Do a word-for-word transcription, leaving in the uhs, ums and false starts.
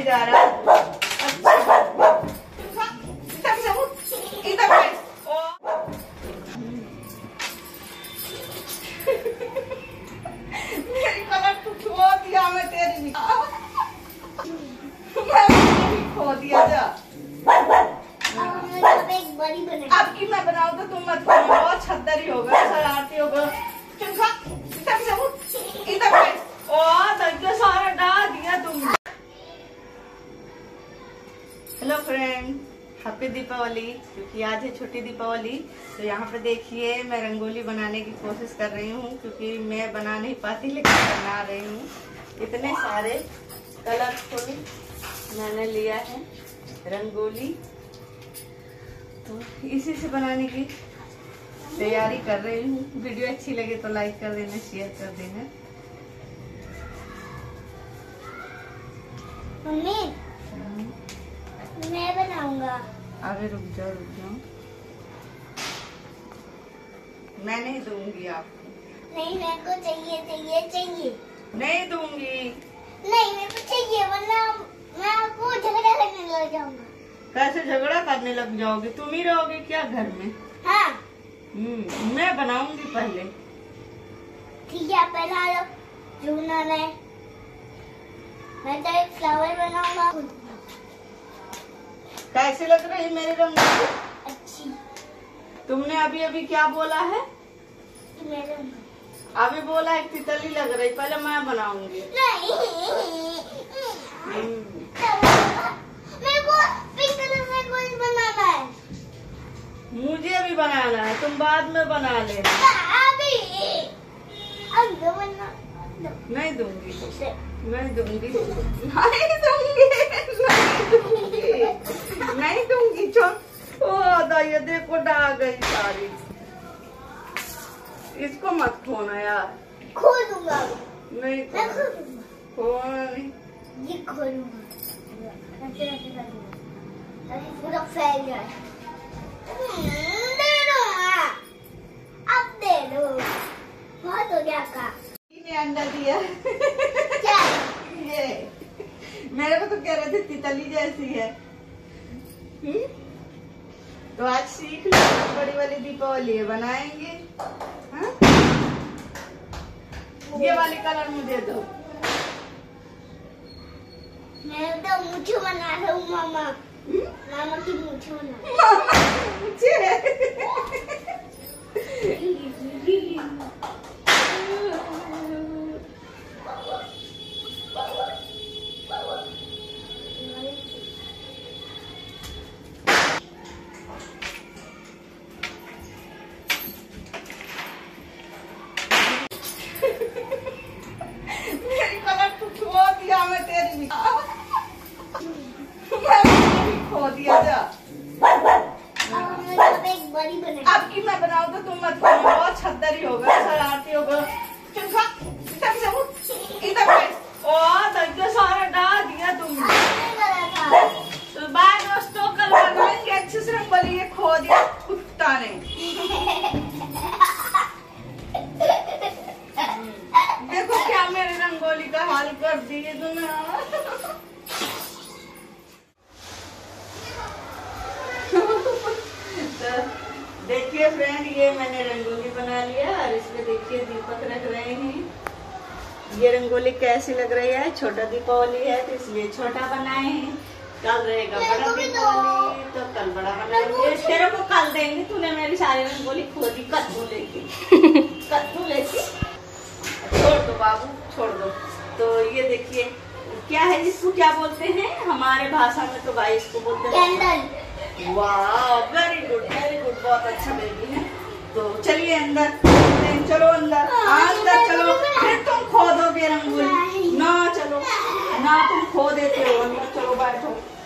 आ रहा है। इधर मेरी कलर तू खो दिया, मैं तेरी भी मैं भी खो दिया जा। एक बड़ी बना। अब की मैं बनाऊँ तो तुम मत खाना, बहुत छद्दरी होगा, शरारती होगा। चल खा, इधर से उठ, इधर बैठ। ओ दज्जा सारा डाल दिया तुमने। Hello friend, happy Deepavali. क्योंकि आज है छोटी दीपावली, तो यहाँ पे देखिए मैं रंगोली बनाने की कोशिश कर रही हूँ, क्योंकि मैं बना नहीं पाती लेकिन बना रही हूँ। इतने सारे कलरफुल मैंने लिया है रंगोली, तो इसी से बनाने की तैयारी कर रही हूँ। वीडियो अच्छी लगे तो लाइक कर देना, शेयर कर देना। मम्मी मैं बनाऊंगा। अबे रुक जाओ रुक जाओ, मैं नहीं दूंगी आपको। नहीं मेरे को चाहिए चाहिए चाहिए। नहीं दूंगी। नहीं मेरे को चाहिए, वरना मैं आपको झगड़ा करने लग जाऊंगा। कैसे झगड़ा करने लग जाओगे? तुम ही रहोगे क्या घर में? हाँ हम्म, मैं बनाऊंगी पहले। ठीक है, पहले आ जाओ जो बनाना है। मैं तो एक फ्लावर बनाऊंगा। कैसे लग रही है मेरी रंगोली? अच्छी। तुमने अभी अभी क्या बोला है? मेरे अभी बोला एक तितली लग रही, पहले मैं बनाऊंगी। नहीं हम्म, मेरे को पिंक कलर में कुछ बनाना है। मुझे भी बनाना है, तुम बाद में बना लेना। अभी अब दो बना दो। नहीं दूंगी, से- नहीं दूंगी, नहीं दूंगी, नहीं दूंगी, नहीं दूंगी। छोड़। ओ दाइया देखो डाल गई सारी। इसको मत खोना यार। खो दूंगा। नहीं मैं खो खोना, दूंगा। खोना नहीं। ये खोलूंगा, ऐसे ऐसे करूंगा ताकि पूरा फैल जाए। हम्म, दे दो हाँ। अब दे दो, बहुत हो गया आपका। ने अंडा दिया। क्या ये मेरे को तो कह रहे थे तितली जैसी है। हुँ? तो आज सीख लो, बड़ी वाली दीपावली है, बनाएंगे। हाँ? ये वाली कलर मुझे दो। मैं तो मुझे बना रहा हूँ मामा। हुँ? मामा की मुझे बना। मामा मुझे मेरी कलर तू खो दिया, मैं तेरी भी मैं भी खो दिया जा। अब मैं तो एक बड़ी बना। अब की मैं बनाऊँ तो तुम मत खाना, बहुत छद्दरी होगा, शरारती होगा। चल खा, इधर से उठ, इधर बैठ। ओ दज्जा सारा डाल दिया तुमने। तो बाय दोस्तों, कल बनाएंगे अच्छे से रंगोली। ये खो दिया कुत्ता ने। देखो क्या मेरी रंगोली का हाल कर दिए तुमने। तो देखिए फ्रेंड, ये मैंने रंगोली बना लिया और इसमें देखिए दीपक रख रहे हैं। ये रंगोली कैसी लग रही है? छोटा दीपावली है तो इसलिए छोटा बनाए हैं। कल रहेगा बड़ा दीपावली तो कल बड़ा बनाएंगे। तेरे को कल देंगे, तूने मेरी सारी रंगोली खो दी कद्दू लेके। कद्दू लेके छोड़ दो बाबू, छोड़ दो। तो ये देखिए क्या है, जिसको क्या बोलते हैं हमारे भाषा में, तो भाई इसको बोलते हैं वाह, वेरी गुड वेरी गुड, बहुत अच्छा बेबी है। तो चलिए अंदर, चलो अंदर, अंदर चलो। फिर तुम खो दोगे रंगोली ना, चलो ना तुम खो देते हो। अंदर चलो, बैठो।